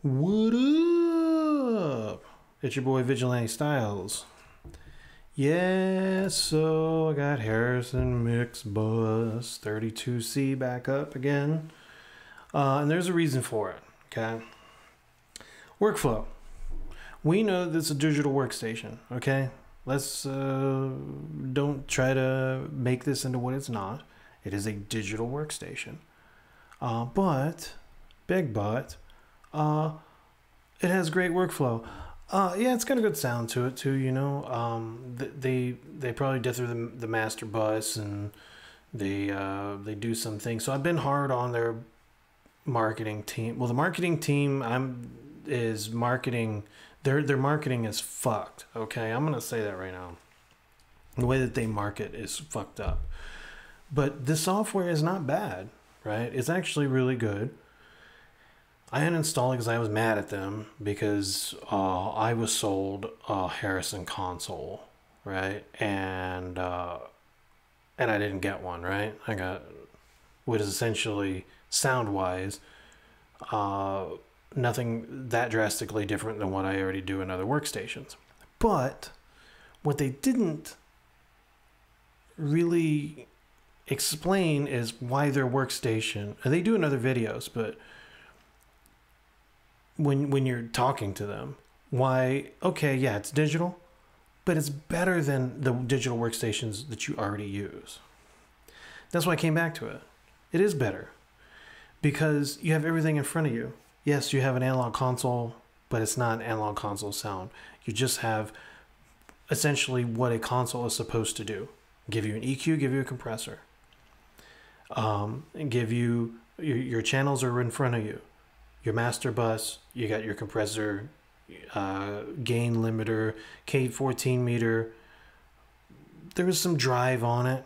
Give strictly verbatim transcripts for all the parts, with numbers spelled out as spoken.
What up? It's your boy Vigilante Styles. Yeah, so I got Harrison Mixbus thirty-two C back up again. Uh, and there's a reason for it, okay? Workflow. We know that it's a digital workstation, okay? Let's uh, don't try to make this into what it's not. It is a digital workstation. Uh, but, big but, uh, it has great workflow. Uh, yeah, it's got a good sound to it too, you know. Um, they they probably did through the, the master bus and they uh, they do some things. So I've been hard on their marketing team. Well, the marketing team I'm is marketing. Their their marketing is fucked. Okay, I'm gonna say that right now. The way that they market is fucked up. But the software is not bad, right? It's actually really good. I uninstalled it because I was mad at them because uh, I was sold a Harrison console, right? And uh, and I didn't get one, right? I got what is essentially sound-wise uh, nothing that drastically different than what I already do in other workstations. But what they didn't really explain is why their workstation, and they do in other videos, but when when you're talking to them, why, okay, yeah, it's digital, but it's better than the digital workstations that you already use. That's why I came back to it. It is better because you have everything in front of you. Yes, you have an analog console, but it's not an analog console sound. You just have essentially what a console is supposed to do. Give you an E Q, give you a compressor. Um, and give you, your, your channels are in front of you. Your master bus, you got your compressor, uh, gain limiter, K fourteen meter. There was some drive on it.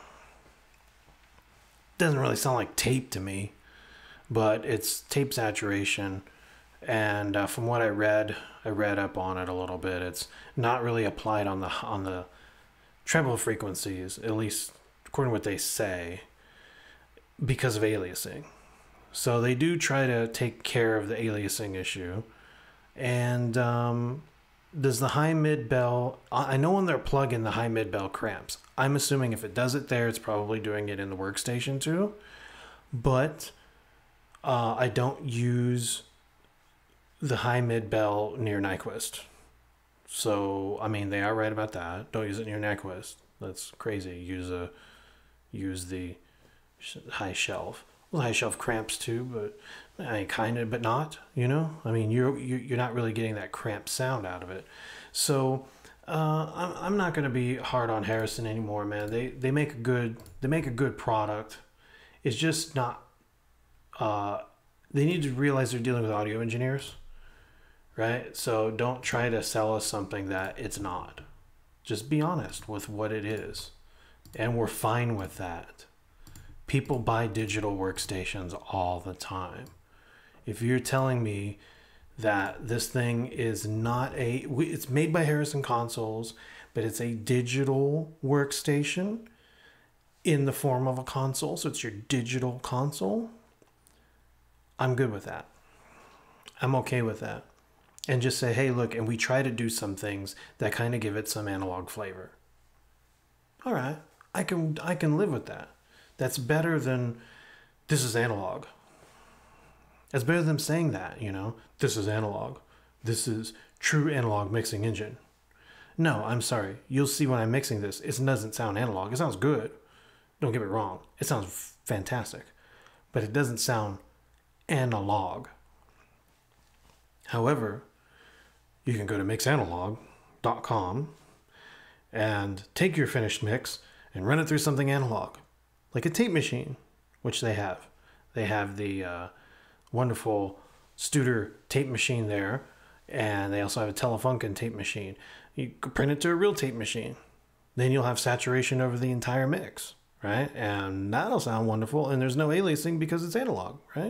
Doesn't really sound like tape to me, but it's tape saturation. And uh, from what I read, I read up on it a little bit. It's not really applied on the on the treble frequencies, at least according to what they say, because of aliasing. So they do try to take care of the aliasing issue. And um, does the high mid bell, I know when they're plugging the high mid bell cramps. I'm assuming if it does it there, it's probably doing it in the workstation too. But uh, I don't use the high mid bell near Nyquist. So, I mean, they are right about that. Don't use it near Nyquist. That's crazy. Use a, use the high shelf. Well, high shelf cramps too, but I mean, kind of, but not, you know, I mean, you're, you're not really getting that cramp sound out of it. So, uh, I'm, I'm not going to be hard on Harrison anymore, man. They, they make a good, they make a good product. It's just not, uh, they need to realize they're dealing with audio engineers, right? So don't try to sell us something that it's not. Just be honest with what it is. And we're fine with that. People buy digital workstations all the time. If you're telling me that this thing is not a, it's made by Harrison Consoles, but it's a digital workstation in the form of a console, so it's your digital console, I'm good with that. I'm okay with that. And just say, hey, look, and we try to do some things that kind of give it some analog flavor. All right, I can, I can live with that. That's better than, this is analog. That's better than saying that, you know, this is analog. This is true analog mixing engine. No, I'm sorry. You'll see when I'm mixing this, it doesn't sound analog. It sounds good. Don't get me wrong. It sounds fantastic. But it doesn't sound analog. However, you can go to mix analog dot com and take your finished mix and run it through something analog. Like a tape machine, which they have. They have the uh, wonderful Studer tape machine there, and they also have a Telefunken tape machine. You could print it to a real tape machine. Then you'll have saturation over the entire mix, right? And that'll sound wonderful, and there's no aliasing because it's analog, right?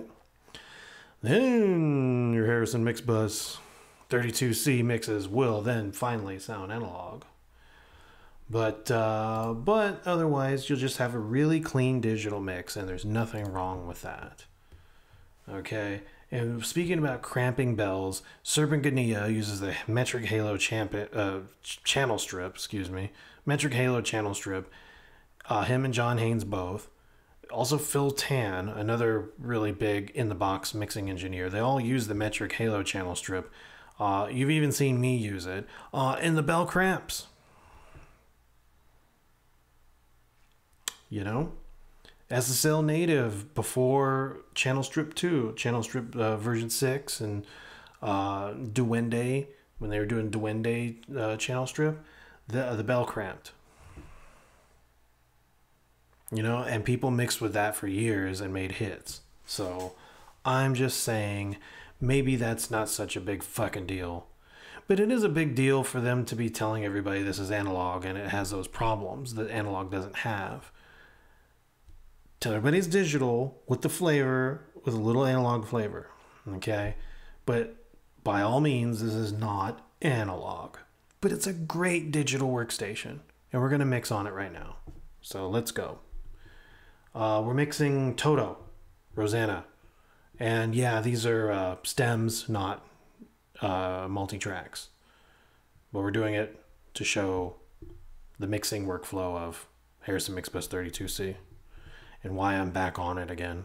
Then your Harrison Mixbus thirty-two C mixes will then finally sound analog. But uh, but otherwise, you'll just have a really clean digital mix, and there's nothing wrong with that. Okay, And speaking about cramping bells, Serpentania uses the metric halo champ- uh, channel strip, excuse me, metric halo channel strip. Uh, him and John Haynes both. Also Phil Tan, another really big in-the-box mixing engineer. They all use the metric halo channel strip. Uh, you've even seen me use it. Uh, and the bell cramps. You know? S S L native before Channel Strip two, Channel Strip uh, version six, and uh, Duende, when they were doing Duende uh, Channel Strip, the, the bell cramped. You know, and people mixed with that for years and made hits. So I'm just saying, maybe that's not such a big fucking deal. But it is a big deal for them to be telling everybody this is analog and it has those problems that analog doesn't have. Tell everybody it's digital with the flavor, with a little analog flavor. Okay? But by all means, this is not analog. But it's a great digital workstation. And we're going to mix on it right now. So let's go. Uh, we're mixing Toto, Rosanna. And yeah, these are uh, stems, not uh, multi-tracks. But we're doing it to show the mixing workflow of Harrison Mixbus thirty-two C. And why I'm back on it again.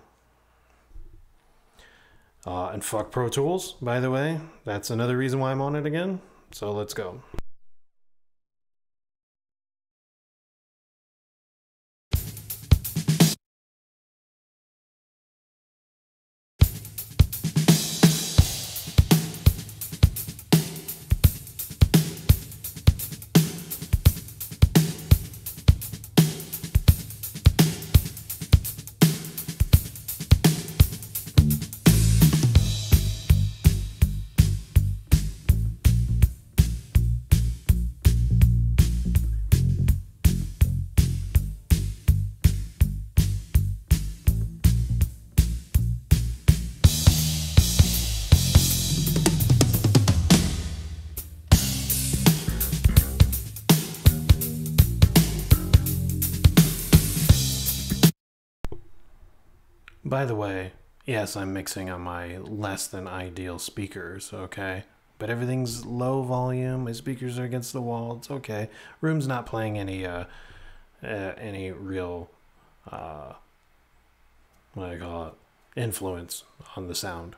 Uh, and fuck Pro Tools, by the way. That's another reason why I'm on it again. So let's go. By the way, yes, I'm mixing on my less than ideal speakers, okay? But everything's low volume, my speakers are against the wall, it's okay. Room's not playing any, uh, uh any real, uh, what do I call it, influence on the sound.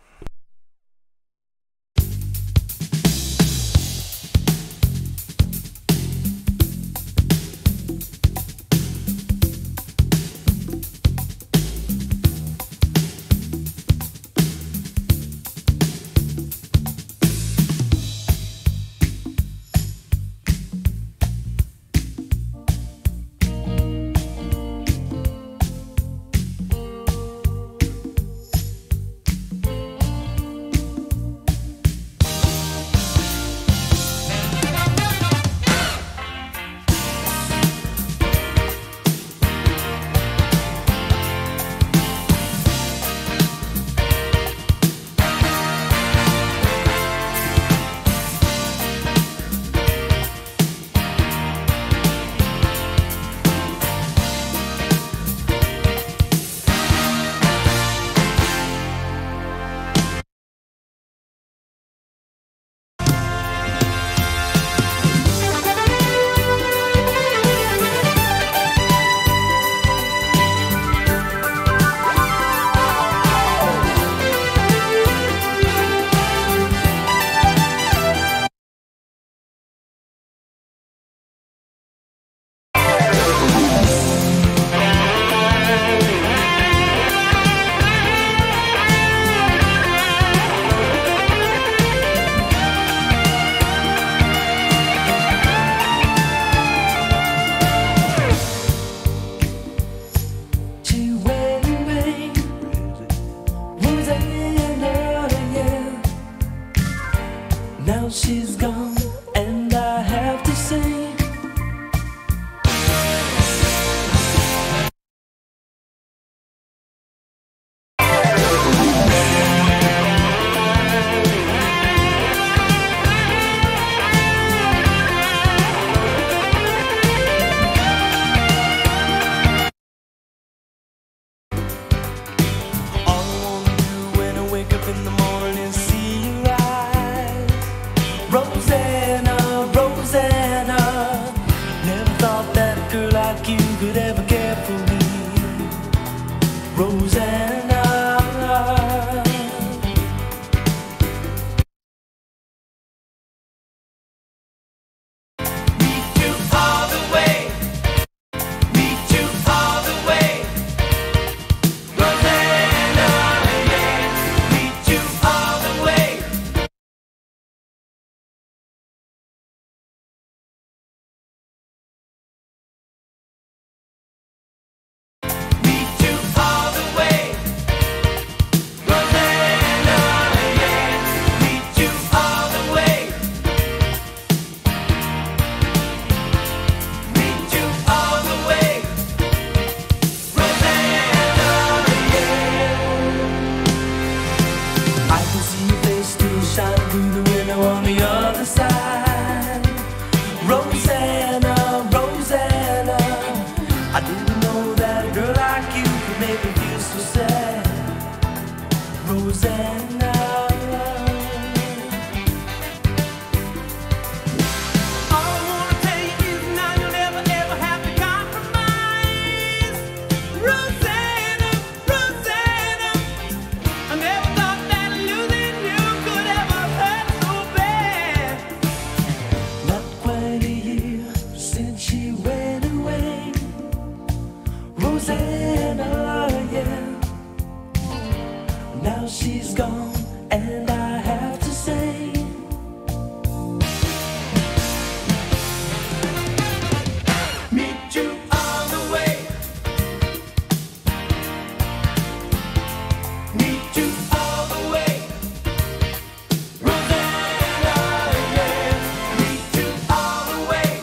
She's gone, and I have to say, all I wanna do when I wake up Rosanna. All I wanna tell you is now you'll never ever have to compromise. Rosanna, Rosanna, I never thought that losing you could ever hurt so bad. Not quite a year since she went away, Rosanna, yeah. Now she's gone, and I have to say, meet you all the way, meet you all the way, Rosanna, yeah, meet you all the way.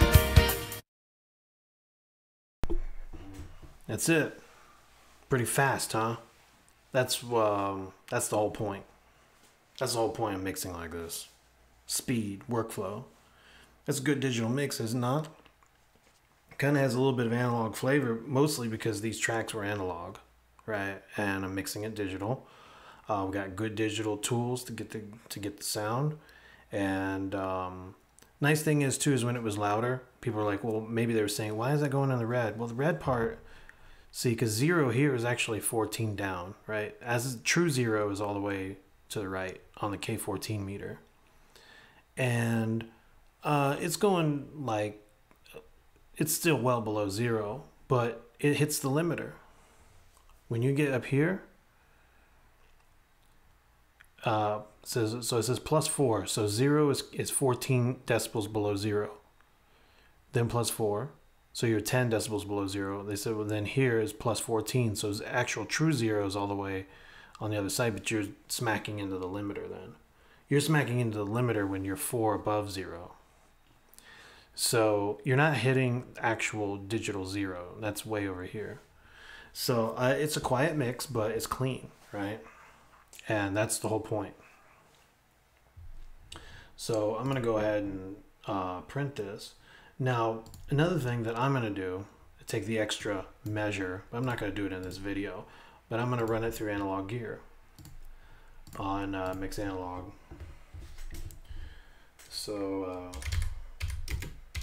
That's it. Pretty fast, huh? That's um, that's the whole point. That's the whole point of mixing like this. Speed, workflow. It's a good digital mix, is it not? Kind of has a little bit of analog flavor, mostly because these tracks were analog, right? And I'm mixing it digital. Uh, we got good digital tools to get the to get the sound. And um, nice thing is too is when it was louder, people were like, well, maybe they were saying, why is that going in the red? Well, the red part. See, because zero here is actually fourteen down, right? As true zero is all the way to the right on the K fourteen meter. And uh, it's going like, it's still well below zero, but it hits the limiter. When you get up here, uh, it says, so it says plus four. So zero is, is fourteen decibels below zero. Then plus four. So you're ten decibels below zero. They said, well, then here is plus fourteen. So it's actual true zero is all the way on the other side, but you're smacking into the limiter then. You're smacking into the limiter when you're four above zero. So you're not hitting actual digital zero. That's way over here. So uh, it's a quiet mix, but it's clean, right? And that's the whole point. So I'm going to go ahead and uh, print this. Now, another thing that I'm going to do, take the extra measure, but I'm not going to do it in this video, but I'm going to run it through Analog Gear on uh, Mix Analog. So, uh,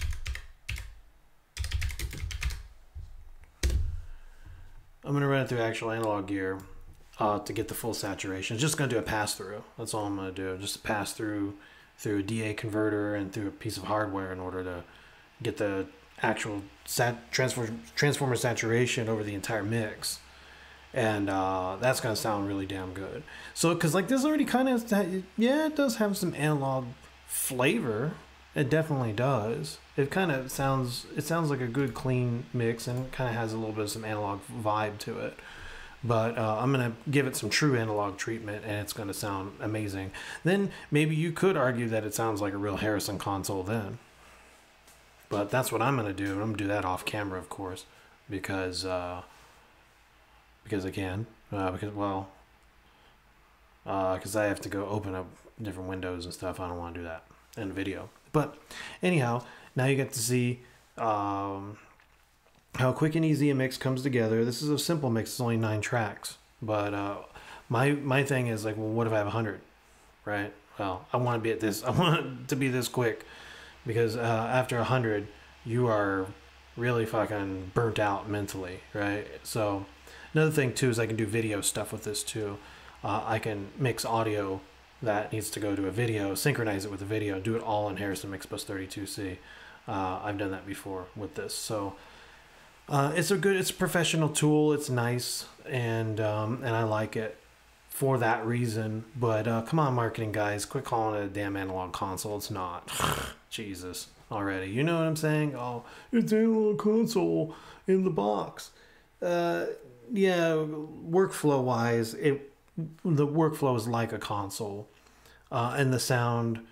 I'm going to run it through actual Analog Gear uh, to get the full saturation. It's just going to do a pass-through. That's all I'm going to do, just a pass-through through a D A converter and through a piece of hardware in order to get the actual sat transform transformer saturation over the entire mix, and uh, that's gonna sound really damn good. So, because like this already kind of, yeah, it does have some analog flavor. It definitely does. It kind of sounds, it sounds like a good clean mix, and kind of has a little bit of some analog vibe to it. But uh, I'm gonna give it some true analog treatment, and it's gonna sound amazing. Then maybe you could argue that it sounds like a real Harrison console then. But that's what I'm going to do. I'm going to do that off camera, of course, because because I can. Uh, because, well, because uh, I have to go open up different windows and stuff. I don't want to do that in the video. But anyhow, now you get to see um, how quick and easy a mix comes together. This is a simple mix. It's only nine tracks. But uh, my my thing is like, well, what if I have one hundred, right? Well, I want to be at this. I want it to be this quick. Because uh, after a hundred, you are really fucking burnt out mentally, right? So another thing too is I can do video stuff with this too. Uh, I can mix audio that needs to go to a video, synchronize it with a video, do it all in Harrison Mixbus thirty-two C. Uh, I've done that before with this, so uh, it's a good, it's a professional tool. It's nice, and um, and I like it for that reason. But uh, come on, marketing guys, quit calling it a damn analog console. It's not. Jesus, already. You know what I'm saying? Oh, it's analog console in the box. Uh, yeah, workflow wise, it the workflow is like a console, uh, and the sound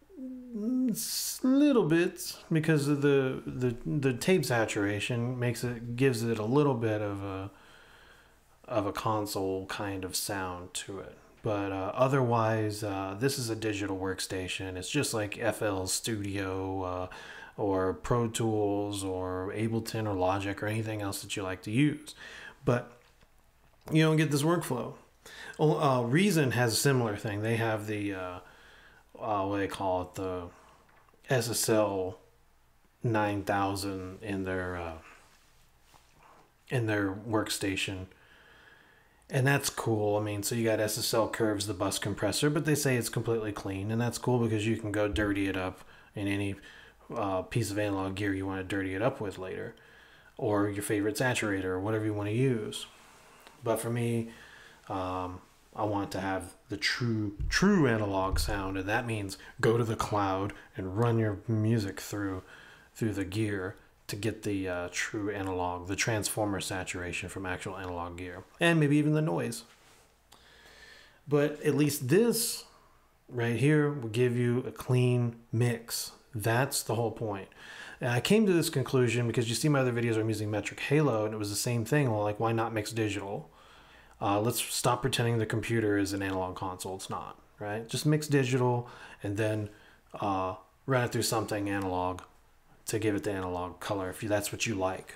a little bit because of the the the tape saturation makes it gives it a little bit of a of a console kind of sound to it. But uh, otherwise, uh, this is a digital workstation. It's just like F L Studio uh, or Pro Tools or Ableton or Logic or anything else that you like to use. But you don't get this workflow. Well, uh, Reason has a similar thing. They have the uh, uh, what do they call it, the S S L nine thousand in their uh, in their workstation, and that's cool. I mean, so you got S S L curves, the bus compressor, but they say it's completely clean, and that's cool because you can go dirty it up in any uh, piece of analog gear you want to dirty it up with later, or your favorite saturator, or whatever you want to use. But for me, um, I want to have the true true analog sound, and that means go to the cloud and run your music through through the gear to get the uh, true analog, the transformer saturation from actual analog gear, and maybe even the noise. But at least this right here will give you a clean mix. That's the whole point. And I came to this conclusion because you see my other videos where I'm using metric halo, and it was the same thing. Well, like, why not mix digital? Uh, let's stop pretending the computer is an analog console. It's not, right? Just mix digital and then uh, run it through something analog to give it the analog color if you, that's what you like.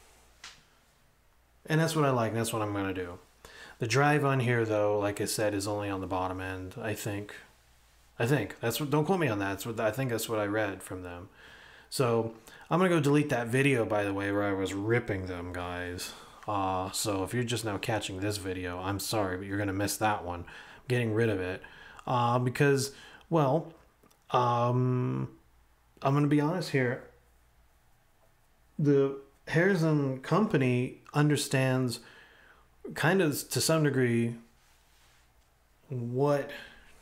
And that's what I like. That's what I'm going to do. The drive on here, though, like I said, is only on the bottom end, I think. I think. That's what, don't quote me on that. That's what, I think that's what I read from them. So I'm going to go delete that video, by the way, where I was ripping them, guys. Uh, so if you're just now catching this video, I'm sorry, but you're going to miss that one. I'm getting rid of it. Uh, because, well, um, I'm going to be honest here. The Harrison company understands kind of to some degree what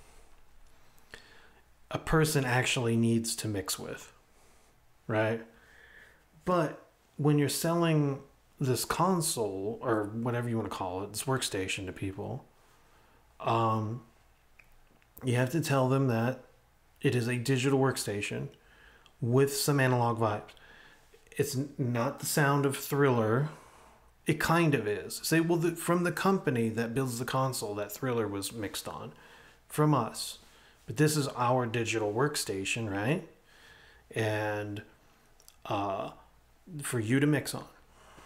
a person actually needs to mix with, right? But when you're selling this console or whatever you want to call it, this workstation to people, um, you have to tell them that it is a digital workstation with some analog vibes. It's not the sound of Thriller. It kind of is. Say, well, the, from the company that builds the console that Thriller was mixed on, from us. But this is our digital workstation, right? And uh, for you to mix on.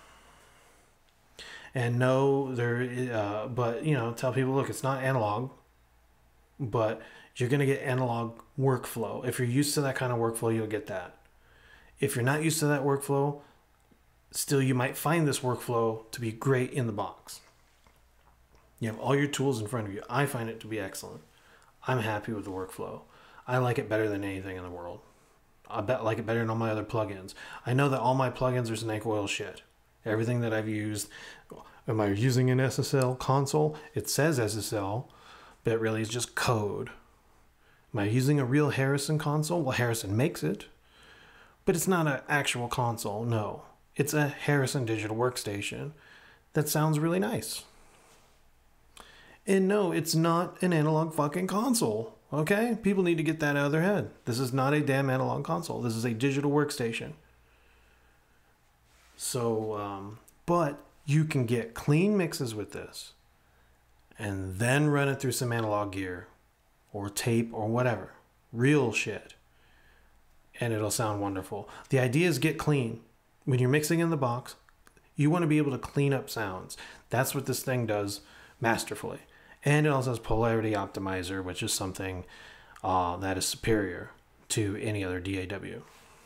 And no, there, uh, but, you know, tell people, look, it's not analog, but you're going to get analog workflow. If you're used to that kind of workflow, you'll get that. If you're not used to that workflow, still you might find this workflow to be great in the box. You have all your tools in front of you. I find it to be excellent. I'm happy with the workflow. I like it better than anything in the world. I bet like it better than all my other plugins. I know that all my plugins are snake oil shit. Everything that I've used, am I using an S S L console? It says S S L, but it really is just code. Am I using a real Harrison console? Well, Harrison makes it, but it's not an actual console. No, it's a Harrison digital workstation that sounds really nice. And no, it's not an analog fucking console. Okay? People need to get that out of their head. This is not a damn analog console. This is a digital workstation. So, um, but you can get clean mixes with this and then run it through some analog gear or tape or whatever. Real shit. And it'll sound wonderful. The idea is get clean. When you're mixing in the box, you want to be able to clean up sounds. That's what this thing does masterfully. And it also has polarity optimizer, which is something uh, that is superior to any other D A W.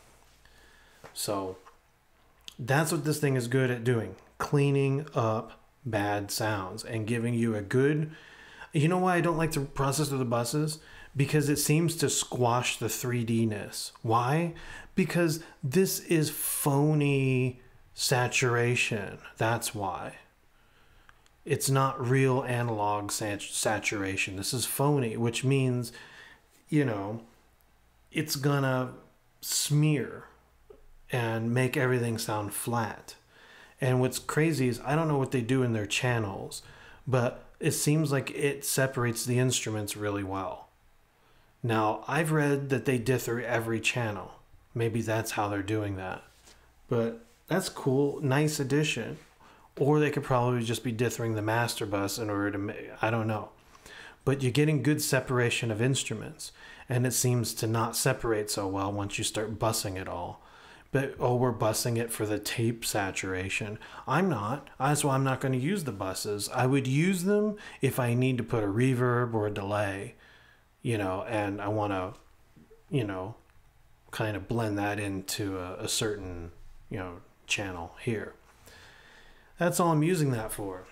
So that's what this thing is good at doing. Cleaning up bad sounds and giving you a good... You know why I don't like to process through the buses? Because it seems to squash the three D-ness. Why? Because this is phony saturation. That's why. It's not real analog sat- saturation. This is phony, which means, you know, it's gonna smear and make everything sound flat. And what's crazy is I don't know what they do in their channels, but it seems like it separates the instruments really well. Now, I've read that they dither every channel. Maybe that's how they're doing that. But that's cool. Nice addition. Or they could probably just be dithering the master bus in order to make, I don't know. But you're getting good separation of instruments. And it seems to not separate so well once you start bussing it all. but oh, we're busing it for the tape saturation. I'm not. That's why I'm not going to use the buses. I would use them if I need to put a reverb or a delay, you know, and I want to, you know, kind of blend that into a, a certain, you know, channel here. That's all I'm using that for.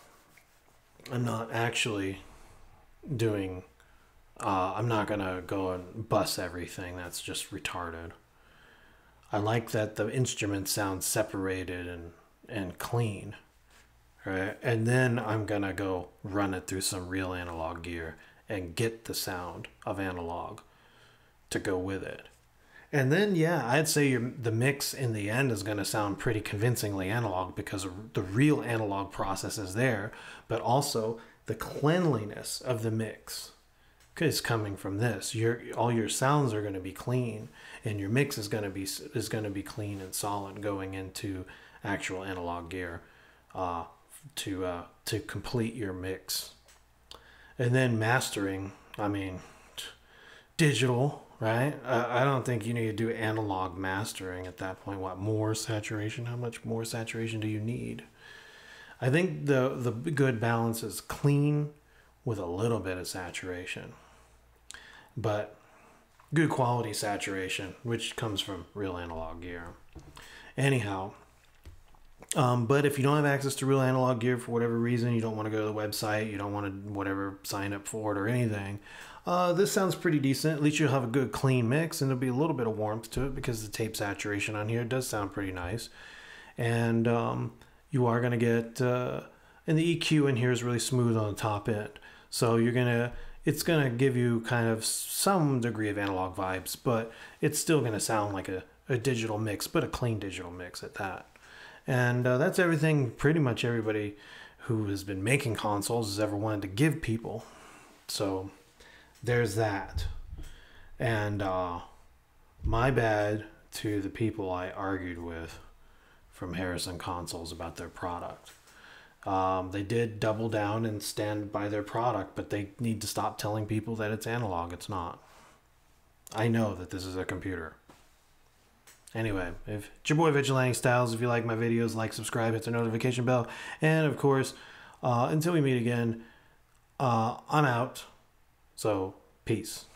I'm not actually doing, uh, I'm not going to go and bus everything. That's just retarded. I like that the instruments sound separated and, and clean, right? And then I'm going to go run it through some real analog gear and get the sound of analog to go with it. And then, yeah, I'd say your, the mix in the end is going to sound pretty convincingly analog because the real analog process is there, but also the cleanliness of the mix is coming from this. Your all your sounds are going to be clean, and your mix is going to be is going to be clean and solid going into actual analog gear uh, to uh, to complete your mix. And then mastering, I mean, digital, right? I, I don't think you need to do analog mastering at that point. What more saturation? How much more saturation do you need? I think the the good balance is clean with a little bit of saturation, but good quality saturation, which comes from real analog gear. Anyhow, um, but if you don't have access to real analog gear for whatever reason, you don't want to go to the website, you don't want to whatever sign up for it or anything, uh, this sounds pretty decent. At least you'll have a good clean mix, and there'll be a little bit of warmth to it because the tape saturation on here does sound pretty nice. And um, you are going to get, uh, and the E Q in here is really smooth on the top end. So you're going to, it's going to give you kind of some degree of analog vibes, but it's still going to sound like a, a digital mix, but a clean digital mix at that. And uh, that's everything pretty much everybody who has been making consoles has ever wanted to give people. So there's that. And uh, my bad to the people I argued with from Harrison Consoles about their product. Um, they did double down and stand by their product, but they need to stop telling people that it's analog. It's not. I know that this is a computer. Anyway, if it's your boy Vigilante Styles. If you like my videos, like, subscribe, hit the notification bell. And of course, uh, until we meet again, uh, I'm out. So, peace.